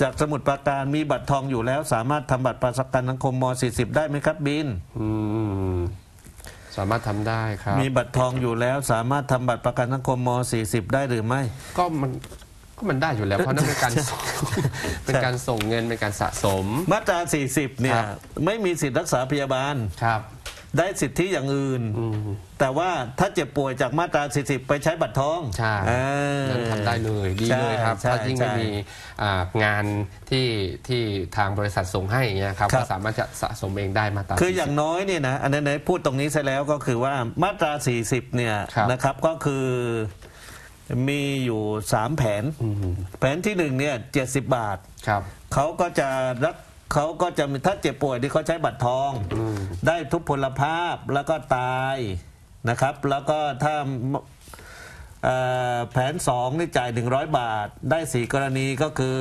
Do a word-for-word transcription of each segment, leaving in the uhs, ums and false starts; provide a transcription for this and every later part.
จากสมุทรปราการมีบัตรทองอยู่แล้วสามารถทำบัตรประกันสังคมม สี่สิบ ได้ไหมครับบินอืมสามารถทำได้ครับมีบัตรทองอยู่แล้วสามารถทำบัตรประกันสังคมม สี่สิบ ได้หรือไม่ก็มันก็มันได้อยู่แล้วเพราะนั่นเป็นการเป็นการส่งเงินเป็นการสะสมมาตราสี่สิบเนี่ยไม่มีสิทธิรักษาพยาบาลครับได้สิทธิอย่างอื่นแต่ว่าถ้าเจ็บป่วยจากมาตราสี่สิบไปใช้บัตรทองใช่นั่นทำได้เลยดีเลยครับถ้ายิ่งไม่มีงานที่ที่ทางบริษัทส่งให้เงี้ยครับก็สามารถจะสะสมเองได้มาตราคืออย่างน้อยเนี่ยนะอันนี้พูดตรงนี้ใช่แล้วก็คือว่ามาตราสี่สิบเนี่ยนะครับก็คือมีอยู่สามแผนแผนที่หนึ่งเนี่ยเจ็ดสิบบาทเขาก็จะรักเขาก็จะถ้าเจ็บป่วยที่เขาใช้บัตรทองได้ทุพพลภาพแล้วก็ตายนะครับแล้วก็ถ้าแผนสองนี่จ่ายหนึ่งร้อยบาทได้สี่กรณีก็คือ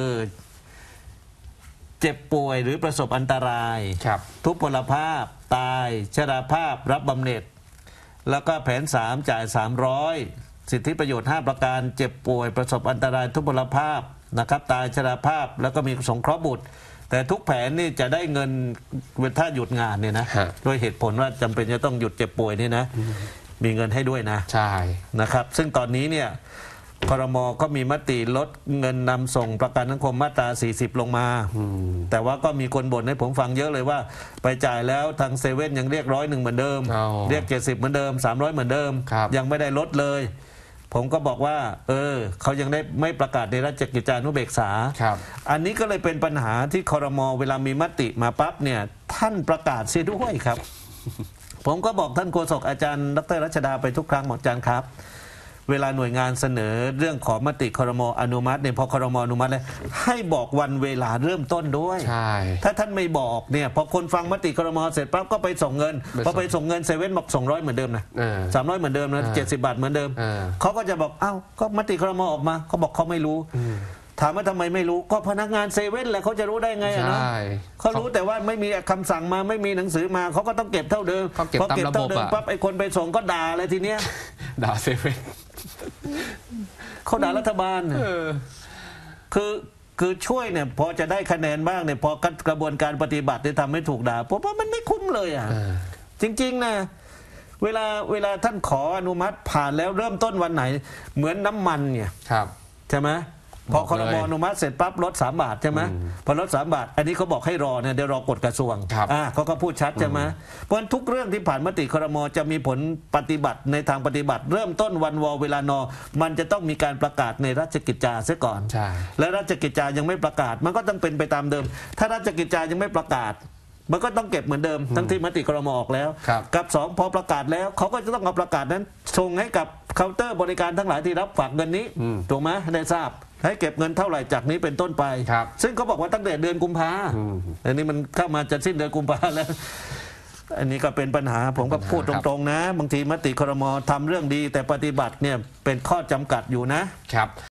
เจ็บป่วยหรือประสบอันตรายทุพพลภาพตายชราภาพรับบำเหน็จแล้วก็แผนสามจ่ายสามร้อยสิทธิประโยชน์ห้าประการเจ็บป่วยประสบอันตรายทุพพลภาพนะครับตายชราภาพแล้วก็มีสงเคราะห์บุตรแต่ทุกแผนนี่จะได้เงินเวลาหยุดงานเนี่ยนะด้วยเหตุผลว่าจำเป็นจะต้องหยุดเจ็บป่วยนี่นะมีเงินให้ด้วยนะใช่นะครับซึ่งตอนนี้เนี่ยครม.ก็มีมติลดเงินนำส่งประกันสังคมมาตราสี่สิบลงมาแต่ว่าก็มีคนบ่นให้ผมฟังเยอะเลยว่าไปจ่ายแล้วทางเซเว่นยังเรียกร้อยหนึ่งเหมือนเดิมเรียกเจ็ดสิบเหมือนเดิมสามร้อยเหมือนเดิมยังไม่ได้ลดเลยผมก็บอกว่าเออเขายังได้ไม่ประกาศในราชกิจจานุเบกษาอันนี้ก็เลยเป็นปัญหาที่ครม.เวลามีมติมาปั๊บเนี่ยท่านประกาศเสียด้วยครับ ผมก็บอกท่านโฆษกอาจารย์ดร.รัชดาไปทุกครั้งบอกอาจารย์ครับเวลาหน่วยงานเสนอเรื่องขอมติครม.อนุมัติเนี่ยพอครม.อนุมัติแล้วให้บอกวันเวลาเริ่มต้นด้วยถ้าท่านไม่บอกเนี่ยพอคนฟังมติครม.เสร็จปั๊บก็ไปส่งเงินพอไปส่งเงินเซเว่นบอกส่งร้อยเหมือนเดิมนะสามร้อยเหมือนเดิมนะเจ็ดสิบบาทเหมือนเดิมเขาก็จะบอกอ้าวก็มติครม.ออกมาเขาบอกเขาไม่รู้ถามว่าทำไมไม่รู้ก็พนักงานเซเว่นแหละเขาจะรู้ได้ไงอ่ะนะเขารู้แต่ว่าไม่มีคำสั่งมาไม่มีหนังสือมาเขาก็ต้องเก็บเท่าเดิมพอเก็บเท่าเดิมปั๊บไอ้คนไปส่งก็ด่าเลยทีเนี้ยด่าเซเว่นเขาด่ารัฐบาลคือคือช่วยเนี่ยพอจะได้คะแนนบ้างเนี่ยพอกระบวนการปฏิบัติที่ทำให้ถูกด่าเพราะว่ามันไม่คุ้มเลยอ่ะจริงๆนะเวลาเวลาท่านขออนุมัติผ่านแล้วเริ่มต้นวันไหนเหมือนน้ำมันเนี่ยใช่ไหมพอครม.อนุมัติเสร็จปั๊บลดสามบาทใช่ไหมพอลดสามบาทอันนี้เขาบอกให้รอเนี่ยเดี๋ยวรอกฎกระทรวงอ่าเขาก็พูดชัดใช่ไหมเพราะทุกเรื่องที่ผ่านมติครม.จะมีผลปฏิบัติในทางปฏิบัติเริ่มต้นวันวเวลานอมันจะต้องมีการประกาศในราชกิจจาเสียก่อนและราชกิจจายังไม่ประกาศมันก็ต้องเป็นไปตามเดิมถ้าราชกิจจายังไม่ประกาศมันก็ต้องเก็บเหมือนเดิมทั้งที่มติครม.ออกแล้วกับสองพอประกาศแล้วเขาก็จะต้องเอาประกาศนั้นส่งให้กับเคาน์เตอร์บริการทั้งหลายที่รับฝากเงินนี้ถูกไหมได้ทราบให้เก็บเงินเท่าไหร่จากนี้เป็นต้นไปซึ่งเขาบอกว่าตั้งแต่เดือนกุมภาอันนี้มันเข้ามาจะสิ้นเดือนกุมภาแล้วอันนี้ก็เป็นปัญหาผมก็พูดตรงๆนะบางทีมติครม.ทำเรื่องดีแต่ปฏิบัติเนี่ยเป็นข้อจำกัดอยู่นะครับ